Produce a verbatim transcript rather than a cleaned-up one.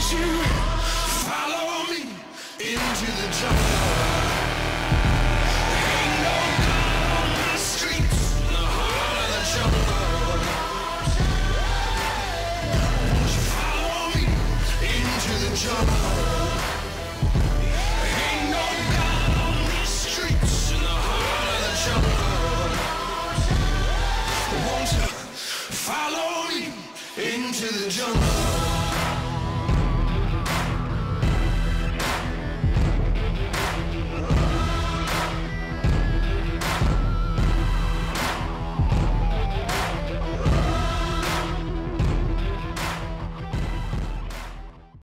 you follow me into the jungle? Ain't no God on my streets in the heart of the jungle. Won't you follow me into the jungle?